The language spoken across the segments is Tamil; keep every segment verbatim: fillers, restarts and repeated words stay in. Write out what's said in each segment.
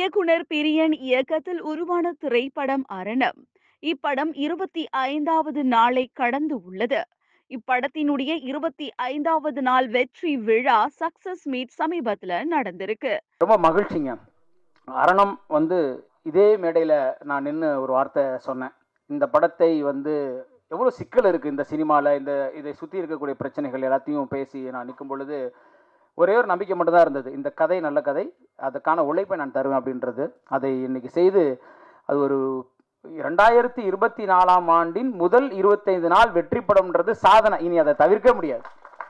இயக்குனர் பிரியன் இயக்கத்தில் உருவான திரைப்படம் அரணம். இப்படம் இருபத்தி ஐந்தாவது நாளை கடந்து உள்ளது. இப்படத்தினுடைய இருபத்தி ஐந்தாவது நாள் வெற்றி விழா சக்சஸ் மீட் சமீபத்துல நடந்திருக்கு. ரொம்ப மகிழ்ச்சிங்க. அரணம் வந்து இதே மேடையில் நான் நின்று ஒரு வார்த்தை சொன்னேன். இந்த படத்தை வந்து எவ்வளோ சிக்கல் இருக்குது இந்த சினிமாவில், இந்த இதை சுற்றி இருக்கக்கூடிய பிரச்சனைகள் எல்லாத்தையும் பேசி நான் நிற்கும் பொழுது ஒரே ஒரு நம்பிக்கை மட்டும்தான் இருந்தது. இந்த கதை நல்ல கதை, அதுக்கான உழைப்பை நான் தருவேன் அப்படின்றது. அதை இன்னைக்கு செய்து அது ஒரு ரெண்டாயிரத்தி இருபத்தி நாலாம் ஆண்டின் முதல் இருபத்தைந்து நாள் வெற்றி படம்ன்றது சாதனை. இனி அதை தவிர்க்க முடியாது.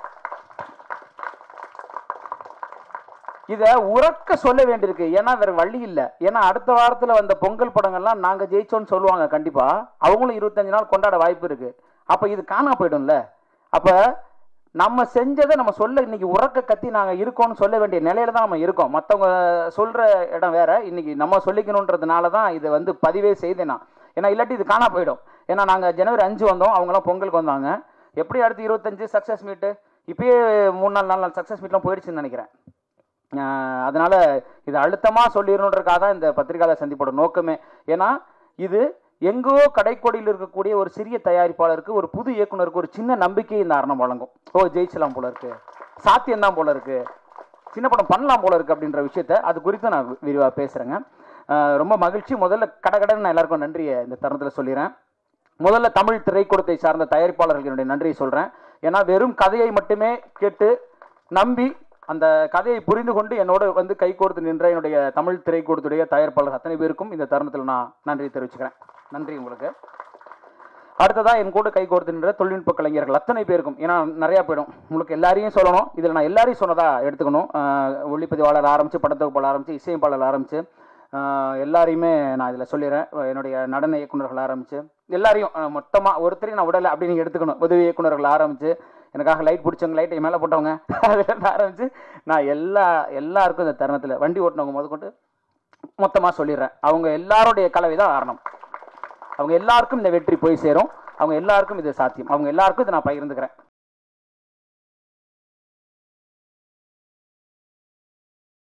இதை உறக்க சொல்ல வேண்டியிருக்கு. ஏன்னா வேற வழி இல்லை. ஏன்னா அடுத்த வாரத்தில் வந்த பொங்கல் படங்கள்லாம் நாங்கள் ஜெயிச்சோன்னு சொல்லுவாங்க. கண்டிப்பாக அவங்களும் இருபத்தஞ்சு நாள் கொண்டாட வாய்ப்பு இருக்குது. அப்போ இது காணா போயிடும்ல. அப்போ நம்ம செஞ்சதை நம்ம சொல்ல இன்னைக்கு உறக்க கத்தி நாங்கள் இருக்கோம்னு சொல்ல வேண்டிய நிலையில தான் நம்ம இருக்கோம். மற்றவங்க சொல்கிற இடம் வேற. இன்னைக்கு நம்ம சொல்லிக்கணுன்றதுனால தான் இதை வந்து பதிவே செய்தேன் நான். ஏன்னா இல்லாட்டி இது காணா போயிடும். ஏன்னா நாங்கள் ஜனவரி அஞ்சு வந்தோம், அவங்களாம் பொங்கலுக்கு வந்தாங்க. எப்படி அடுத்து இருபத்தஞ்சு சக்ஸஸ் மீட்டு, இப்பயே மூணு நாள் நாலு நாள் சக்ஸஸ் மீட்லாம் போயிடுச்சுன்னு நினைக்கிறேன். அதனால் இது அழுத்தமாக சொல்லிடணுன்றதுக்காக தான் இந்த பத்திரிகையாளர் சந்திப்போட நோக்கமே. ஏன்னா இது எங்கோ கடைக்கோடியில் இருக்கக்கூடிய ஒரு சிறிய தயாரிப்பாளருக்கு, ஒரு புது இயக்குனருக்கு ஒரு சின்ன நம்பிக்கையை இந்த அரணம் வழங்கும். ஓ ஜெயிச்சலாம் போல இருக்குது, சாத்தியம்தான் போல இருக்குது, சின்ன படம் பண்ணலாம் போல இருக்குது அப்படின்ற விஷயத்த அது குறித்து நான் விரிவாக பேசுகிறேங்க. ரொம்ப மகிழ்ச்சி. முதல்ல கடகடன்னு நான் எல்லாருக்கும் நன்றியை இந்த தருணத்தில் சொல்லிடுறேன். முதல்ல தமிழ் திரைக்கூடத்தை சார்ந்த தயாரிப்பாளர்களுடைய நன்றியை சொல்கிறேன். ஏன்னா வெறும் கதையை மட்டுமே கேட்டு நம்பி அந்த கதையை புரிந்து கொண்டு என்னோட வந்து கை கோர்த்து நின்ற என்னுடைய தமிழ் திரைக்கூடத்துடைய தயாரிப்பாளர் அத்தனை பேருக்கும் இந்த தருணத்தில் நான் நன்றி தெரிவிச்சுக்கிறேன். நன்றி உங்களுக்கு. அடுத்ததான் என் கூட கை கோர்த்து நின்ற தொழில்நுட்ப கலைஞர்கள் அத்தனை பேருக்கும். ஏன்னா நிறையா போயிடும், உங்களுக்கு எல்லாரையும் சொல்லணும். இதில் நான் எல்லாரையும் சொன்னதாக எடுத்துக்கணும். ஒளிப்பதிவாளர் ஆரம்பித்து, படத்தொகுப்பாளர் ஆரம்பித்து, இசையமைப்பாளர் ஆரம்பித்து எல்லாரையுமே நான் இதில் சொல்லிடுறேன். என்னுடைய நடன இயக்குநர்கள் ஆரம்பித்து எல்லாரையும் மொத்தமாக ஒருத்தரையும் நான் விடலை அப்படின்னு நீங்கள் எடுத்துக்கணும். உதவி இயக்குநர்கள் ஆரம்பித்து, எனக்காக லைட் பிடிச்சவங்க, லைட்டை மேலே போட்டவங்க, அதுலேருந்து ஆரம்பித்து நான் எல்லா எல்லாருக்கும் இந்த தருணத்தில் வண்டி ஓட்டினவங்க முதற்கொண்டு மொத்தமாக சொல்லிடுறேன். அவங்க எல்லாருடைய கலவை தான் காரணம். அவங்க எல்லாருக்கும் இந்த வெற்றி போய் சேரும். அவங்க எல்லாருக்கும் இது சாத்தியம். அவங்க எல்லாருக்கும் இதை நான் பகிர்ந்துக்கிறேன்.